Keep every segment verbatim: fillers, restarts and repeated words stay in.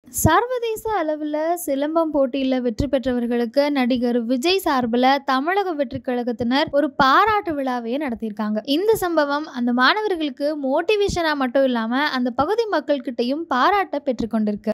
சர்வதேச அளவில் சிலம்பம் போட்டியில் வெற்றி பெற்றவர்களுக்கு நடிகர் விஜய் சார்பில் தமிழக வெற்றி கழகத்தினர் ஒரு பாராட்டு விழாவே நடத்தியிருக்காங்க. இந்த சம்பவம் அந்த மாணவர்களுக்கு மோட்டிவேஷனா மட்டும் இல்லாம அந்த பகுதி மக்கள் கிட்டையும் பாராட்ட பெற்றுக்கொண்டிருக்கு.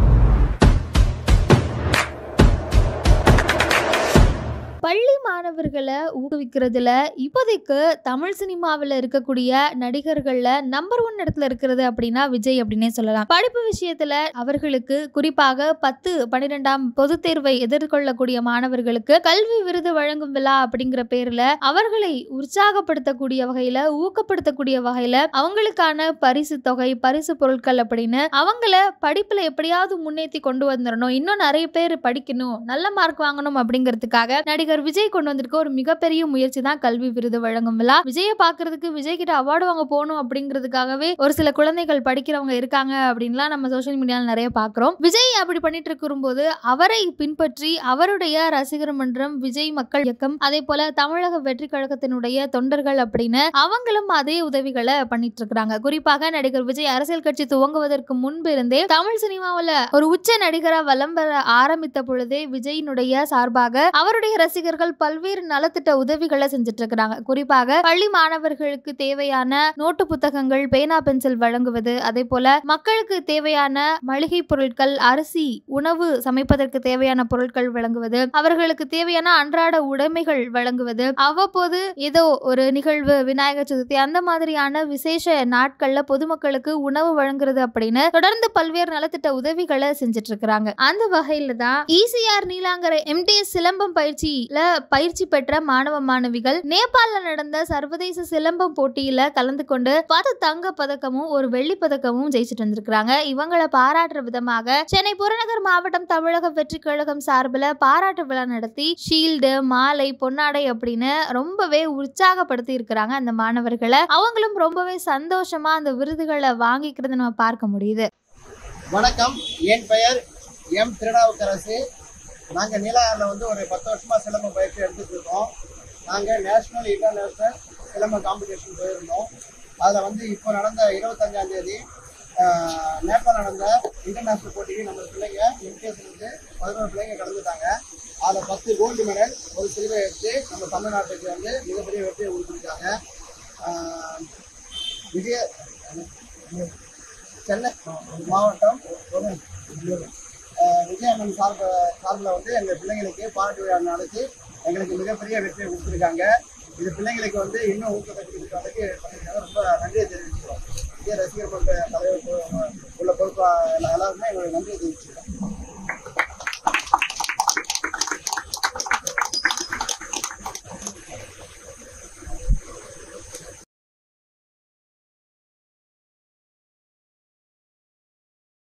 பள்ளி மாணவர்களை ஊக்குவிக்கிறதுல இப்போதைக்கு தமிழ் சினிமாவில் இருக்கக்கூடிய நடிகர்கள்ல நம்பர் ஒன் இடத்துல இருக்கிறது அப்படின்னா விஜய் அப்படின்னே சொல்லலாம். படிப்பு விஷயத்துல அவர்களுக்கு குறிப்பாக பத்து பன்னிரெண்டாம் பொது தேர்வை எதிர்கொள்ளக்கூடிய மாணவர்களுக்கு கல்வி விருது வழங்கும் விழா அப்படிங்கிற பேர்ல அவர்களை உற்சாகப்படுத்தக்கூடிய வகையில ஊக்கப்படுத்தக்கூடிய வகையில அவங்களுக்கான பரிசு தொகை பரிசு பொருட்கள் அப்படின்னு அவங்கள படிப்புல எப்படியாவது முன்னேற்றி கொண்டு வந்துடணும், இன்னும் நிறைய பேர் படிக்கணும், நல்ல மார்க் வாங்கணும் அப்படிங்கிறதுக்காக நடிகர் விஜய் கொண்டு வந்திருக்க ஒரு மிகப்பெரிய முயற்சி தான் கல்வி விருது வழங்கும் விழா. விஜயை பாக்குறதுக்கு விஜய் கிட்ட அவார்டு வாங்க போகணும் அப்படிங்கிறதுக்காகவே ஒரு சில குழந்தைகள் படிக்கிறவங்க இருக்காங்க அப்படின்லாம் நம்ம சோசியல் மீடியால நிறைய பாக்குறோம். விஜய் அப்படி பண்ணிட்டு இருக்கும்போது அவரை பின்பற்றி அவருடைய ரசிகர் மன்றம், விஜய் மக்கள் இயக்கம், அதே போல தமிழக வெற்றி கழகத்தினுடைய தொண்டர்கள் அப்படின்னு அவங்களும் அதே உதவிகளை பண்ணிட்டு இருக்காங்க. குறிப்பாக நடிகர் விஜய் அரசியல் கட்சி துவங்குவதற்கு முன்பு இருந்தே தமிழ் சினிமாவில் ஒரு உச்ச நடிகரா வலம் பெற ஆரம்பித்த பொழுதே விஜயினுடைய சார்பாக அவருடைய ரசிகர்கள் பல்வேறு நலத்திட்ட உதவிகளை செஞ்சுட்டு இருக்காங்க. குறிப்பாக பள்ளி மாணவர்களுக்கு தேவையான நோட்டு புத்தகங்கள், பேனா, பென்சில் வழங்குவது, அதே போல மக்களுக்கு தேவையான மளிகை பொருட்கள், அரிசி, உணவு சமைப்பதற்கு தேவையான பொருட்கள் வழங்குவது, அவர்களுக்கு தேவையான அன்றாட உடைமைகள் வழங்குவது, அவ்வப்போது ஏதோ ஒரு நிகழ்வு, விநாயகர் சதுர்த்தி அந்த மாதிரியான விசேஷ நாட்கள்ல பொதுமக்களுக்கு உணவு வழங்குறது அப்படின்னு தொடர்ந்து பல்வேறு நலத்திட்ட உதவிகளை செஞ்சுட்டு இருக்காங்க. அந்த வகையில தான் ஈசிஆர் நீலாங்கரை எம்டிஎஸ் சிலம்பம் பயிற்சியில பயிற்சி பெற்ற மாணவ மாணவிகள் நேபாளில் நடந்த சர்வதேச சிலம்பம் போட்டியில கலந்து கொண்டு பத்து தங்க பதக்கமும் ஒரு வெள்ளி பதக்கமும் ஜெயிச்சுட்டு வந்திருக்காங்க. இவங்களை பாராட்டுற விதமாக சென்னை புறநகர் மாவட்டம் தமிழக வெற்றி கழகம் சார்பில் பாராட்டு விழா நடத்தி ஷீல்டு, மாலை, பொன்னாடை அப்படின்னு ரொம்பவே உற்சாகப்படுத்தி இருக்கிறாங்க அந்த மாணவர்களை. அவங்களும் ரொம்பவே சந்தோஷமா அந்த விருதுகளை வாங்கிக்கிறத நம்ம பார்க்க முடியுது. வணக்கம், என் பெயர் எம் திருநாவுக்கரசு. நாங்கள் நீலாங்கரில் வந்து ஒரு பத்து வருஷமாக சிலம்ப பயிற்சி எடுத்துகிட்டு இருக்கோம். நாங்கள் நேஷ்னல் இன்டர்நேஷ்னல் சிலம்ப காம்படிஷன் போயிருந்தோம். அதில் வந்து இப்போ நடந்த இருபத்தஞ்சாம் தேதி நேபாள் நடந்த இன்டர்நேஷ்னல் போட்டிக்கு நம்ம பிள்ளைங்க எம்டிஎஸ்லேருந்து பதினோரு பிள்ளைங்க கலந்துட்டாங்க. அதில் பத்து கோல்டு மெடல், ஒரு சில்வர் எடுத்து நம்ம தமிழ்நாட்டுக்கு வந்து மிகப்பெரிய வெற்றியை கொடுத்துருக்காங்க. விஜய சென்னை மாவட்டம் விஜயமன் சார்ப சார்பில் வந்து எங்கள் பிள்ளைங்களுக்கு பாராட்டு விழா நடத்தி எங்களுக்கு மிகப்பெரிய வெற்றியை கொடுத்துருக்காங்க. இது பிள்ளைங்களுக்கு வந்து இன்னும் ஊக்கத்தை கொடுத்துருக்காங்க. ரொம்ப நன்றியை தெரிவிச்சுக்கிறோம். விஜய் ரசிகர் மன்ற தலைவர் உள்ள பொறுப்பாக எல்லாருமே எங்களுக்கு நன்றியை தெரிவிச்சுக்கிறோம்.